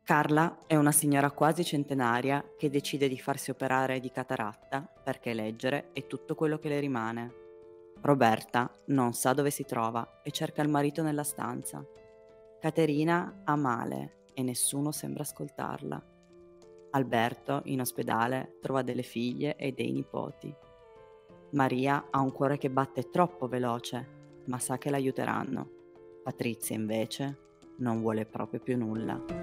Carla è una signora quasi centenaria che decide di farsi operare di cataratta perché leggere è tutto quello che le rimane. Roberta non sa dove si trova e cerca il marito nella stanza. Caterina ha male e nessuno sembra ascoltarla. Alberto, in ospedale, trova delle figlie e dei nipoti. Maria ha un cuore che batte troppo veloce, ma sa che l'aiuteranno. Patrizia, invece, non vuole proprio più nulla.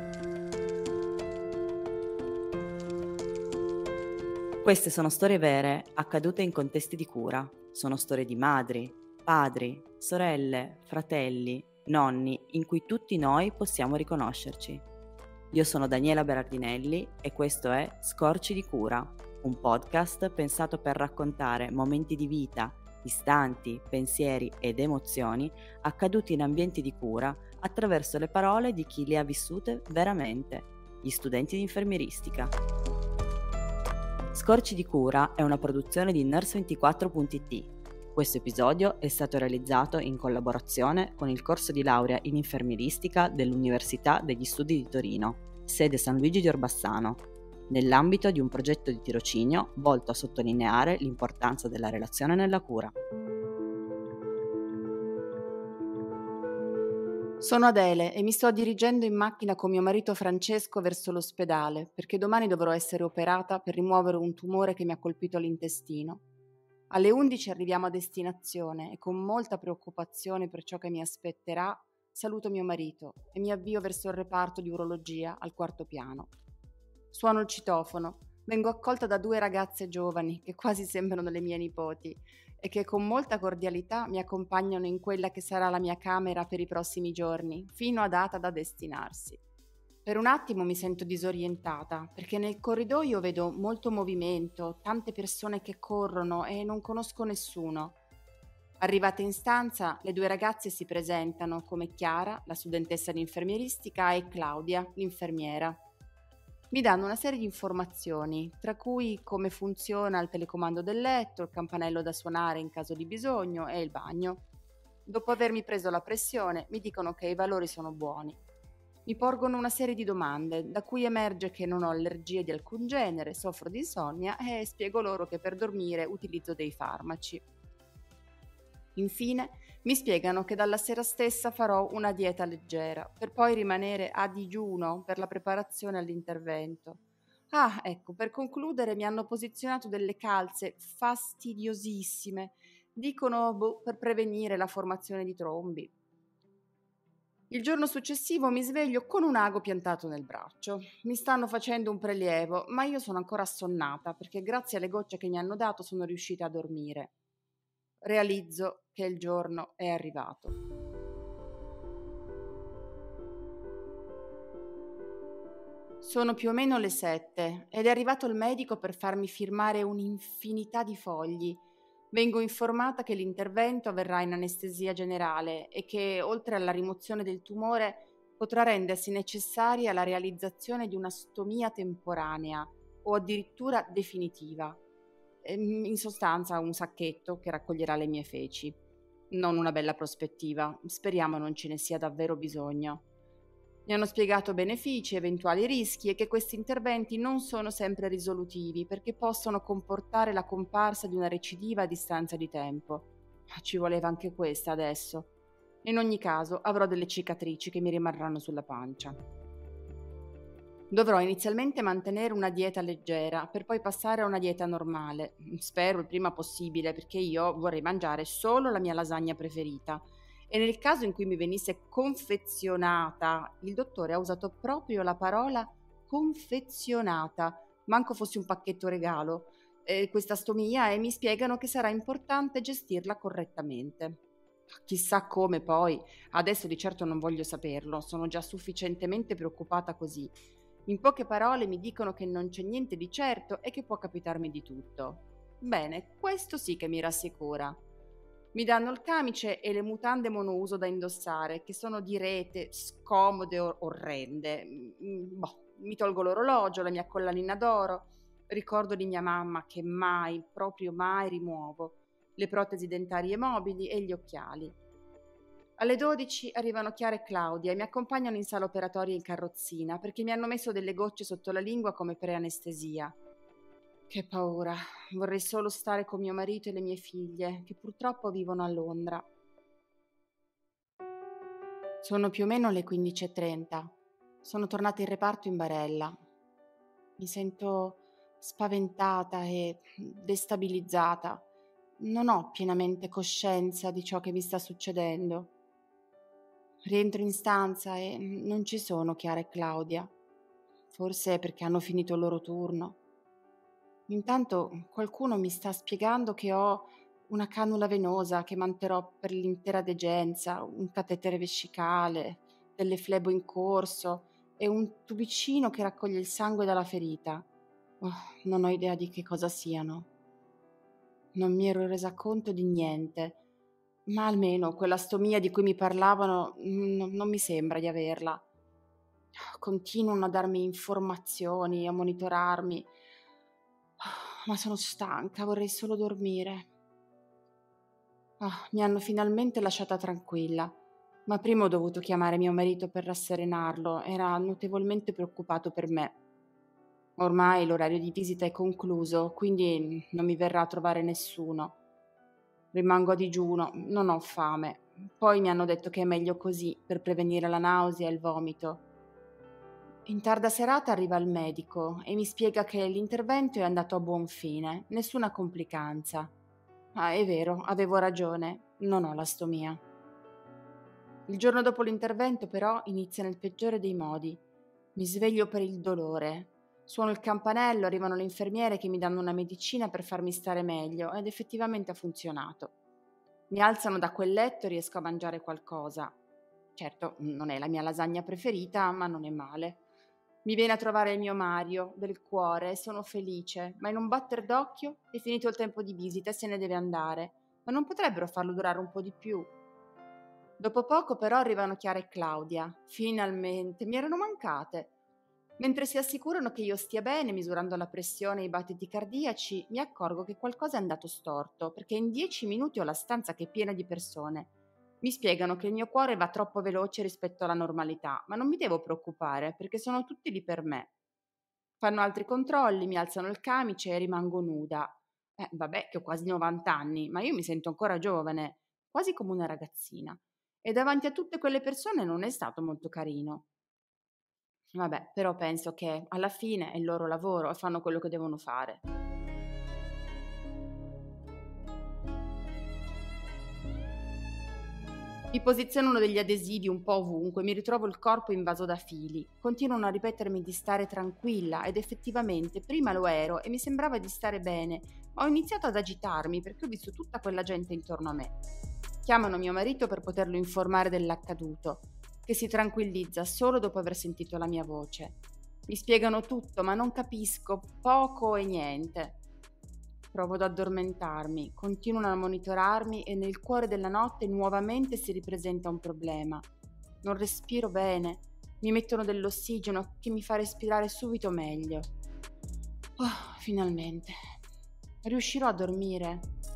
Queste sono storie vere, accadute in contesti di cura. Sono storie di madri, padri, sorelle, fratelli, nonni, in cui tutti noi possiamo riconoscerci. Io sono Daniela Berardinelli e questo è Scorci di cura, un podcast pensato per raccontare momenti di vita, istanti, pensieri ed emozioni accaduti in ambienti di cura attraverso le parole di chi le ha vissute veramente, gli studenti di infermieristica. Scorci di cura è una produzione di Nurse24.it. Questo episodio è stato realizzato in collaborazione con il corso di laurea in infermieristica dell'Università degli Studi di Torino, sede San Luigi di Orbassano, nell'ambito di un progetto di tirocinio volto a sottolineare l'importanza della relazione nella cura. Sono Adele e mi sto dirigendo in macchina con mio marito Francesco verso l'ospedale perché domani dovrò essere operata per rimuovere un tumore che mi ha colpito all'intestino. Alle 11 arriviamo a destinazione e con molta preoccupazione per ciò che mi aspetterà saluto mio marito e mi avvio verso il reparto di urologia al 4º piano. Suono il citofono, vengo accolta da 2 ragazze giovani che quasi sembrano le mie nipoti e che con molta cordialità mi accompagnano in quella che sarà la mia camera per i prossimi giorni, fino a data da destinarsi. Per un attimo mi sento disorientata, perché nel corridoio vedo molto movimento, tante persone che corrono e non conosco nessuno. Arrivate in stanza, le 2 ragazze si presentano come Chiara, la studentessa di infermieristica, e Claudia, l'infermiera. Mi danno una serie di informazioni, tra cui come funziona il telecomando del letto, il campanello da suonare in caso di bisogno e il bagno. Dopo avermi preso la pressione, mi dicono che i valori sono buoni. Mi porgono una serie di domande, da cui emerge che non ho allergie di alcun genere, soffro di insonnia e spiego loro che per dormire utilizzo dei farmaci. Infine, mi spiegano che dalla sera stessa farò una dieta leggera, per poi rimanere a digiuno per la preparazione all'intervento. Ah, ecco, per concludere mi hanno posizionato delle calze fastidiosissime. Dicono, per prevenire la formazione di trombi. Il giorno successivo mi sveglio con un ago piantato nel braccio. Mi stanno facendo un prelievo, ma io sono ancora assonnata perché grazie alle gocce che mi hanno dato sono riuscita a dormire. Realizzo che il giorno è arrivato. Sono più o meno le 7 ed è arrivato il medico per farmi firmare un'infinità di fogli. Vengo informata che l'intervento avverrà in anestesia generale e che, oltre alla rimozione del tumore, potrà rendersi necessaria la realizzazione di una stomia temporanea o addirittura definitiva. In sostanza un sacchetto che raccoglierà le mie feci. Non una bella prospettiva, speriamo non ce ne sia davvero bisogno. Mi hanno spiegato benefici, eventuali rischi e che questi interventi non sono sempre risolutivi perché possono comportare la comparsa di una recidiva a distanza di tempo. Ma ci voleva anche questa adesso. In ogni caso avrò delle cicatrici che mi rimarranno sulla pancia. Dovrò inizialmente mantenere una dieta leggera per poi passare a una dieta normale. Spero il prima possibile perché io vorrei mangiare solo la mia lasagna preferita. E nel caso in cui mi venisse confezionata, il dottore ha usato proprio la parola confezionata, manco fosse un pacchetto regalo, questa stomia, e mi spiegano che sarà importante gestirla correttamente. Chissà come poi, adesso di certo non voglio saperlo, sono già sufficientemente preoccupata così. In poche parole mi dicono che non c'è niente di certo e che può capitarmi di tutto. Bene, questo sì che mi rassicura. Mi danno il camice e le mutande monouso da indossare, che sono di rete, scomode, orrende. Mi tolgo l'orologio, la mia collanina d'oro, ricordo di mia mamma che mai, proprio mai rimuovo, le protesi dentarie mobili e gli occhiali. Alle 12 arrivano Chiara e Claudia e mi accompagnano in sala operatoria in carrozzina perché mi hanno messo delle gocce sotto la lingua come pre-anestesia. Che paura, vorrei solo stare con mio marito e le mie figlie, che purtroppo vivono a Londra. Sono più o meno le 15:30. Sono tornata in reparto in barella. Mi sento spaventata e destabilizzata. Non ho pienamente coscienza di ciò che mi sta succedendo. Rientro in stanza e non ci sono Chiara e Claudia. Forse perché hanno finito il loro turno. Intanto qualcuno mi sta spiegando che ho una cannula venosa che manterrò per l'intera degenza, un catetere vescicale, delle flebo in corso e un tubicino che raccoglie il sangue dalla ferita. Oh, non ho idea di che cosa siano. Non mi ero resa conto di niente, ma almeno quella stomia di cui mi parlavano non mi sembra di averla. Continuano a darmi informazioni, a monitorarmi, ma sono stanca, vorrei solo dormire. Mi hanno finalmente lasciata tranquilla, ma prima ho dovuto chiamare mio marito per rasserenarlo, era notevolmente preoccupato per me. Ormai l'orario di visita è concluso, quindi non mi verrà a trovare nessuno. Rimango a digiuno, non ho fame. Poi mi hanno detto che è meglio così per prevenire la nausea e il vomito. In tarda serata arriva il medico e mi spiega che l'intervento è andato a buon fine, nessuna complicanza. È vero, avevo ragione, non ho la stomia. Il giorno dopo l'intervento però inizia nel peggiore dei modi. Mi sveglio per il dolore. Suono il campanello, arrivano le infermiere che mi danno una medicina per farmi stare meglio ed effettivamente ha funzionato. Mi alzano da quel letto e riesco a mangiare qualcosa. Certo, non è la mia lasagna preferita, ma non è male. Mi viene a trovare il mio Mario, del cuore, e sono felice, ma in un batter d'occhio è finito il tempo di visita e se ne deve andare. Ma non potrebbero farlo durare un po' di più? Dopo poco però arrivano Chiara e Claudia. Finalmente, mi erano mancate. Mentre si assicurano che io stia bene, misurando la pressione e i battiti cardiaci, mi accorgo che qualcosa è andato storto, perché in 10 minuti ho la stanza che è piena di persone. Mi spiegano che il mio cuore va troppo veloce rispetto alla normalità, ma non mi devo preoccupare, perché sono tutti lì per me. Fanno altri controlli, mi alzano il camice e rimango nuda. Vabbè, che ho quasi 90 anni, ma io mi sento ancora giovane, quasi come una ragazzina. E davanti a tutte quelle persone non è stato molto carino. Vabbè, però penso che alla fine è il loro lavoro e fanno quello che devono fare. Mi posizionano degli adesivi un po' ovunque, mi ritrovo il corpo invaso da fili. Continuano a ripetermi di stare tranquilla ed effettivamente prima lo ero e mi sembrava di stare bene, ma ho iniziato ad agitarmi perché ho visto tutta quella gente intorno a me. Chiamano mio marito per poterlo informare dell'accaduto, che si tranquillizza solo dopo aver sentito la mia voce. Mi spiegano tutto, ma non capisco poco e niente. Provo ad addormentarmi, continuano a monitorarmi e nel cuore della notte nuovamente si ripresenta un problema. Non respiro bene, mi mettono dell'ossigeno che mi fa respirare subito meglio. Finalmente. Riuscirò a dormire?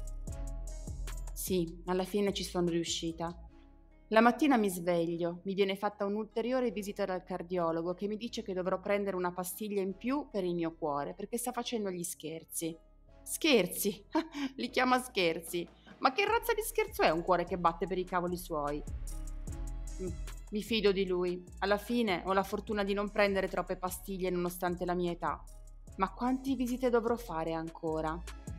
Sì, alla fine ci sono riuscita. La mattina mi sveglio, mi viene fatta un'ulteriore visita dal cardiologo che mi dice che dovrò prendere una pastiglia in più per il mio cuore perché sta facendo gli scherzi. Scherzi? Li chiama scherzi. Ma che razza di scherzo è un cuore che batte per i cavoli suoi? Mi fido di lui. Alla fine ho la fortuna di non prendere troppe pastiglie nonostante la mia età. Ma quante visite dovrò fare ancora?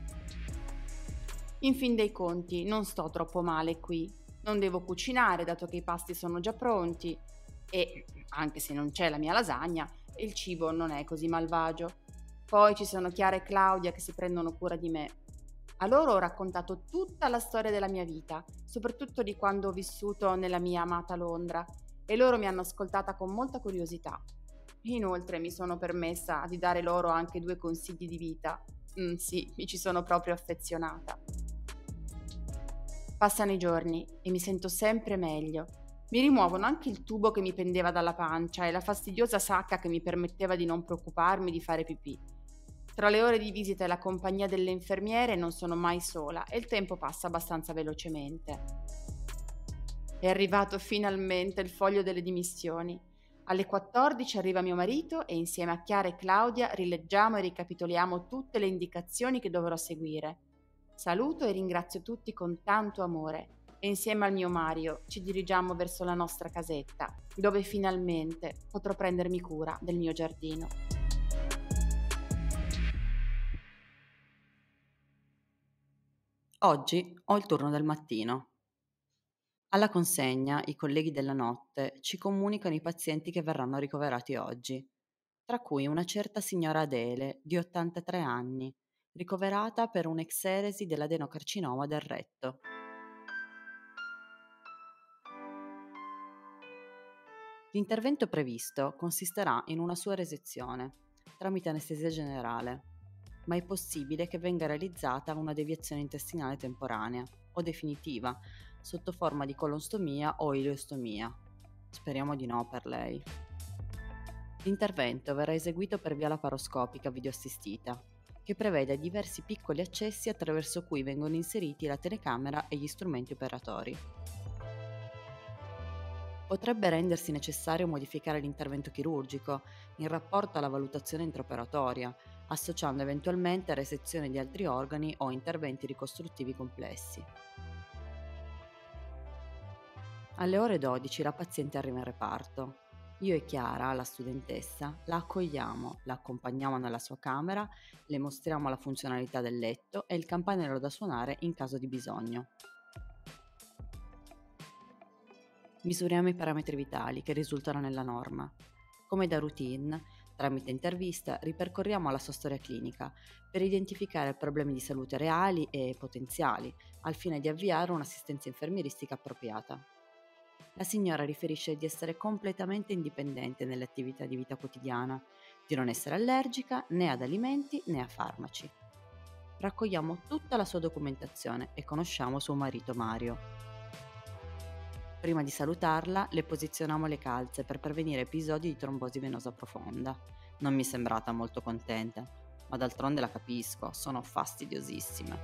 In fin dei conti, non sto troppo male qui. Non devo cucinare dato che i pasti sono già pronti e, anche se non c'è la mia lasagna, il cibo non è così malvagio. Poi ci sono Chiara e Claudia che si prendono cura di me. A loro ho raccontato tutta la storia della mia vita, soprattutto di quando ho vissuto nella mia amata Londra, e loro mi hanno ascoltata con molta curiosità. Inoltre mi sono permessa di dare loro anche 2 consigli di vita. Sì, mi ci sono proprio affezionata. Passano i giorni e mi sento sempre meglio. Mi rimuovono anche il tubo che mi pendeva dalla pancia e la fastidiosa sacca che mi permetteva di non preoccuparmi di fare pipì. Tra le ore di visita e la compagnia delle infermiere non sono mai sola e il tempo passa abbastanza velocemente. È arrivato finalmente il foglio delle dimissioni. Alle 14 arriva mio marito e insieme a Chiara e Claudia rileggiamo e ricapitoliamo tutte le indicazioni che dovrò seguire. Saluto e ringrazio tutti con tanto amore e insieme al mio Mario ci dirigiamo verso la nostra casetta, dove finalmente potrò prendermi cura del mio giardino. Oggi ho il turno del mattino. Alla consegna, i colleghi della notte ci comunicano i pazienti che verranno ricoverati oggi, tra cui una certa signora Adele, di 83 anni, ricoverata per un'exeresi dell'adenocarcinoma del retto. L'intervento previsto consisterà in una sua resezione, tramite anestesia generale, ma è possibile che venga realizzata una deviazione intestinale temporanea o definitiva, sotto forma di colonstomia o ileostomia. Speriamo di no per lei. L'intervento verrà eseguito per via laparoscopica videoassistita, che prevede diversi piccoli accessi attraverso cui vengono inseriti la telecamera e gli strumenti operatori. Potrebbe rendersi necessario modificare l'intervento chirurgico in rapporto alla valutazione intraoperatoria, associando eventualmente resezione di altri organi o interventi ricostruttivi complessi. Alle ore 12 la paziente arriva in reparto. Io e Chiara, la studentessa, la accogliamo, la accompagniamo nella sua camera, le mostriamo la funzionalità del letto e il campanello da suonare in caso di bisogno. Misuriamo i parametri vitali che risultano nella norma. Come da routine, tramite intervista ripercorriamo la sua storia clinica per identificare problemi di salute reali e potenziali, al fine di avviare un'assistenza infermieristica appropriata. La signora riferisce di essere completamente indipendente nelle attività di vita quotidiana, di non essere allergica né ad alimenti né a farmaci. Raccogliamo tutta la sua documentazione e conosciamo suo marito Mario. Prima di salutarla, le posizioniamo le calze per prevenire episodi di trombosi venosa profonda. Non mi è sembrata molto contenta, ma d'altronde la capisco, sono fastidiosissime.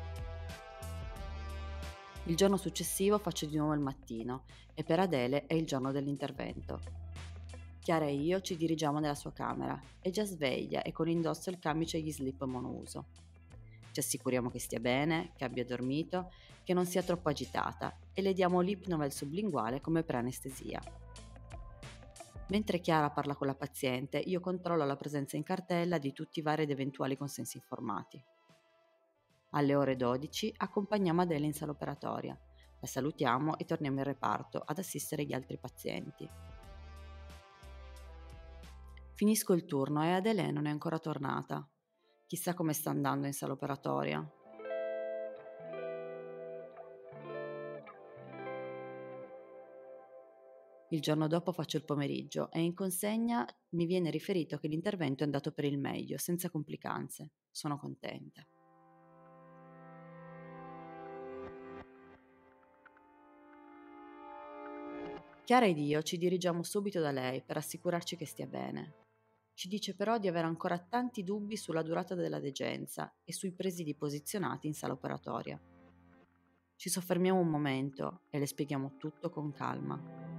Il giorno successivo faccio di nuovo il mattino e per Adele è il giorno dell'intervento. Chiara e io ci dirigiamo nella sua camera, è già sveglia e con indosso il camice e gli slip monouso. Ci assicuriamo che stia bene, che abbia dormito, che non sia troppo agitata e le diamo l'ipnovel sublinguale come pre-anestesia. Mentre Chiara parla con la paziente, io controllo la presenza in cartella di tutti i vari ed eventuali consensi informati. Alle ore 12 accompagniamo Adele in sala operatoria, la salutiamo e torniamo in reparto ad assistere gli altri pazienti. Finisco il turno e Adele non è ancora tornata. Chissà come sta andando in sala operatoria. Il giorno dopo faccio il pomeriggio e in consegna mi viene riferito che l'intervento è andato per il meglio, senza complicanze. Sono contenta. Chiara ed io ci dirigiamo subito da lei per assicurarci che stia bene. Ci dice però di avere ancora tanti dubbi sulla durata della degenza e sui presidi posizionati in sala operatoria. Ci soffermiamo un momento e le spieghiamo tutto con calma.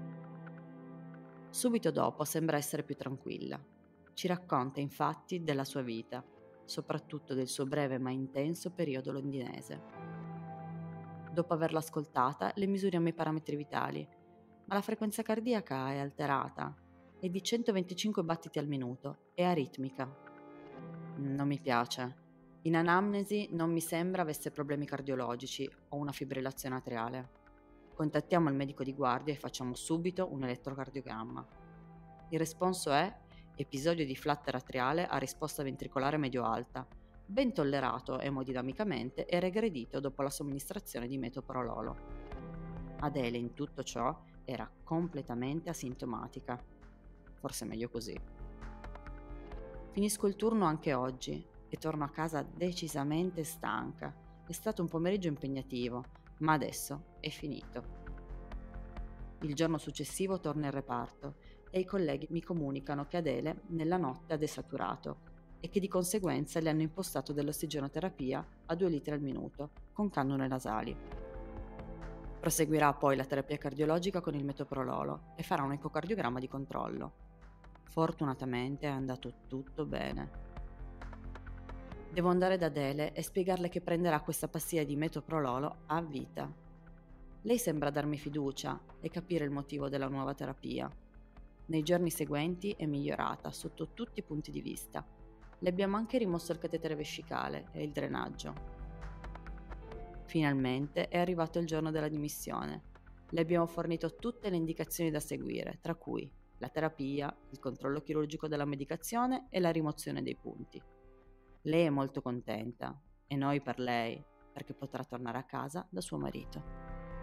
Subito dopo sembra essere più tranquilla. Ci racconta infatti della sua vita, soprattutto del suo breve ma intenso periodo londinese. Dopo averla ascoltata, le misuriamo i parametri vitali, ma la frequenza cardiaca è alterata, è di 125 battiti al minuto, è aritmica. Non mi piace. In anamnesi non mi sembra avesse problemi cardiologici o una fibrillazione atriale. Contattiamo il medico di guardia e facciamo subito un elettrocardiogramma. Il responso è episodio di flutter atriale a risposta ventricolare medio-alta, ben tollerato emodinamicamente e regredito dopo la somministrazione di metoprololo. Adele in tutto ciò era completamente asintomatica. Forse meglio così. Finisco il turno anche oggi e torno a casa decisamente stanca. È stato un pomeriggio impegnativo, ma adesso è finito. Il giorno successivo torno in reparto e i colleghi mi comunicano che Adele nella notte ha desaturato e che di conseguenza le hanno impostato dell'ossigenoterapia a 2 litri al minuto con cannule nasali. Proseguirà poi la terapia cardiologica con il metoprololo e farà un ecocardiogramma di controllo. Fortunatamente è andato tutto bene. Devo andare da Adele e spiegarle che prenderà questa pastiglia di metoprololo a vita. Lei sembra darmi fiducia e capire il motivo della nuova terapia. Nei giorni seguenti è migliorata sotto tutti i punti di vista. Le abbiamo anche rimosso il catetere vescicale e il drenaggio. Finalmente è arrivato il giorno della dimissione. Le abbiamo fornito tutte le indicazioni da seguire, tra cui la terapia, il controllo chirurgico della medicazione e la rimozione dei punti. Lei è molto contenta e noi per lei, perché potrà tornare a casa da suo marito.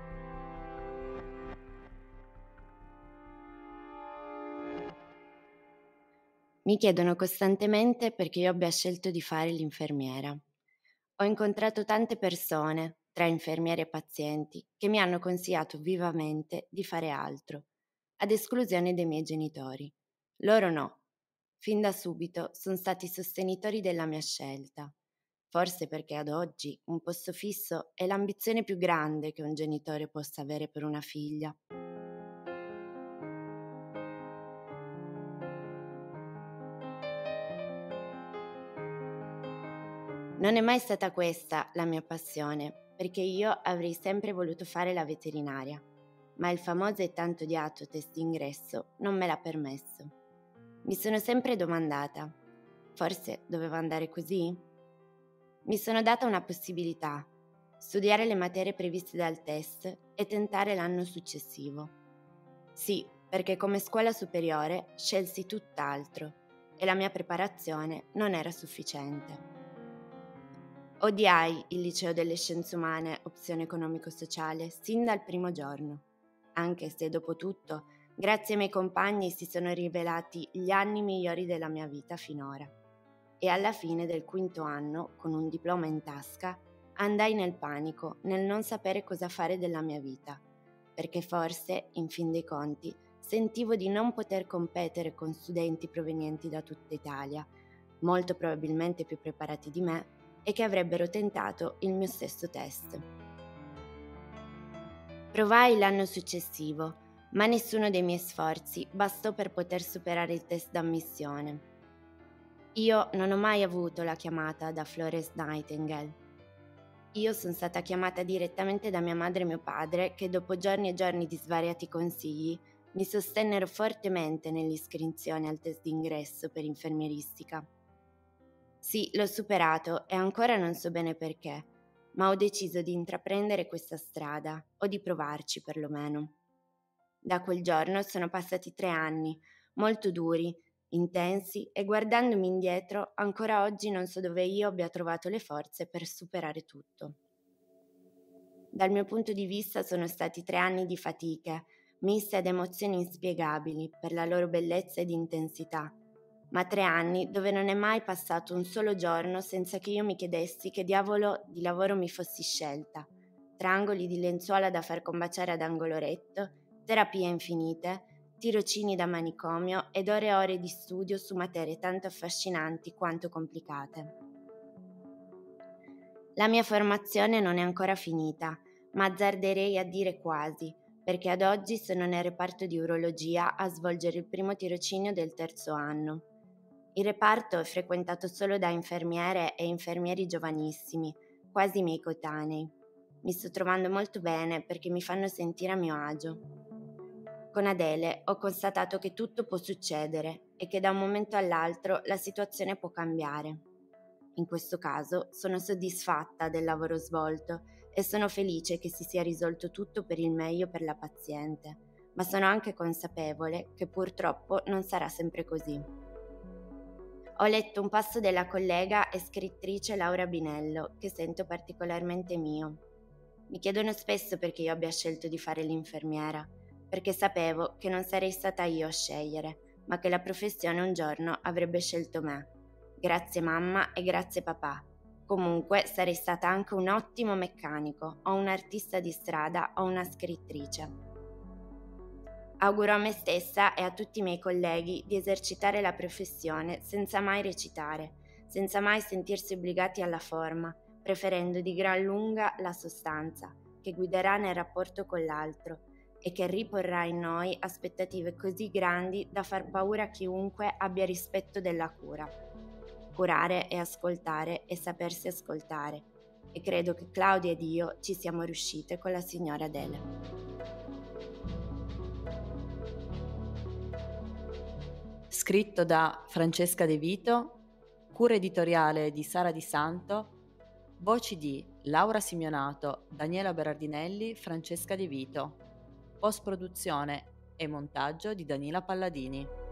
Mi chiedono costantemente perché io abbia scelto di fare l'infermiera. Ho incontrato tante persone, tra infermieri e pazienti, che mi hanno consigliato vivamente di fare altro, ad esclusione dei miei genitori. Loro no. Fin da subito sono stati sostenitori della mia scelta. Forse perché ad oggi un posto fisso è l'ambizione più grande che un genitore possa avere per una figlia. Non è mai stata questa la mia passione, perché io avrei sempre voluto fare la veterinaria, ma il famoso e tanto odiato test d'ingresso non me l'ha permesso. Mi sono sempre domandata, forse doveva andare così? Mi sono data una possibilità, studiare le materie previste dal test e tentare l'anno successivo. Sì, perché come scuola superiore scelsi tutt'altro e la mia preparazione non era sufficiente. Odiai il liceo delle scienze umane, opzione economico-sociale, sin dal primo giorno, anche se dopo tutto, grazie ai miei compagni, si sono rivelati gli anni migliori della mia vita finora. E alla fine del quinto anno, con un diploma in tasca, andai nel panico, nel non sapere cosa fare della mia vita, perché forse, in fin dei conti, sentivo di non poter competere con studenti provenienti da tutta Italia, molto probabilmente più preparati di me, e che avrebbero tentato il mio stesso test. Provai l'anno successivo, ma nessuno dei miei sforzi bastò per poter superare il test d'ammissione. Io non ho mai avuto la chiamata da Florence Nightingale. Io sono stata chiamata direttamente da mia madre e mio padre, che dopo giorni e giorni di svariati consigli mi sostennero fortemente nell'iscrizione al test d'ingresso per infermieristica. Sì, l'ho superato e ancora non so bene perché, ma ho deciso di intraprendere questa strada, o di provarci perlomeno. Da quel giorno sono passati 3 anni, molto duri, intensi, e guardandomi indietro, ancora oggi non so dove io abbia trovato le forze per superare tutto. Dal mio punto di vista sono stati 3 anni di fatiche, miste ad emozioni inspiegabili per la loro bellezza ed intensità, ma 3 anni dove non è mai passato un solo giorno senza che io mi chiedessi che diavolo di lavoro mi fossi scelta. Tra angoli di lenzuola da far combaciare ad angoloretto, terapie infinite, tirocini da manicomio ed ore e ore di studio su materie tanto affascinanti quanto complicate. La mia formazione non è ancora finita, ma azzarderei a dire quasi, perché ad oggi sono nel reparto di urologia a svolgere il primo tirocinio del 3° anno. Il reparto è frequentato solo da infermiere e infermieri giovanissimi, quasi miei coetanei. Mi sto trovando molto bene perché mi fanno sentire a mio agio. Con Adele ho constatato che tutto può succedere e che da un momento all'altro la situazione può cambiare. In questo caso sono soddisfatta del lavoro svolto e sono felice che si sia risolto tutto per il meglio per la paziente, ma sono anche consapevole che purtroppo non sarà sempre così. Ho letto un passo della collega e scrittrice Laura Binello, che sento particolarmente mio. Mi chiedono spesso perché io abbia scelto di fare l'infermiera, perché sapevo che non sarei stata io a scegliere, ma che la professione un giorno avrebbe scelto me. Grazie mamma e grazie papà. Comunque sarei stata anche un ottimo meccanico, o un artista di strada o una scrittrice. Auguro a me stessa e a tutti i miei colleghi di esercitare la professione senza mai recitare, senza mai sentirsi obbligati alla forma, preferendo di gran lunga la sostanza, che che guiderà nel rapporto con l'altro e che riporrà in noi aspettative così grandi da far paura a chiunque abbia rispetto della cura. Curare e ascoltare e sapersi ascoltare. E credo che Claudia ed io ci siamo riuscite con la signora Adele. Scritto da Francesca De Vito, cura editoriale di Sara Di Santo, voci di Laura Simionato, Daniela Berardinelli, Francesca De Vito, post-produzione e montaggio di Danila Palladini.